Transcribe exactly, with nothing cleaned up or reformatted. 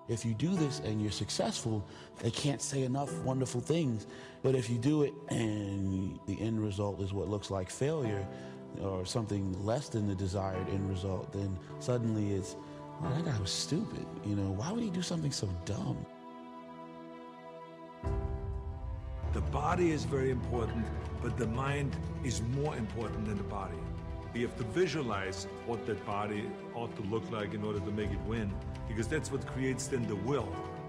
If you do this and you're successful, they can't say enough wonderful things. But if you do it and the end result is what looks like failure or something less than the desired end result, then suddenly it's, well, that guy was stupid. You know, why would he do something so dumb? The body is very important, but the mind is more important than the body. You have to visualize what that body ought to look like in order to make it win, because that's what creates then the will.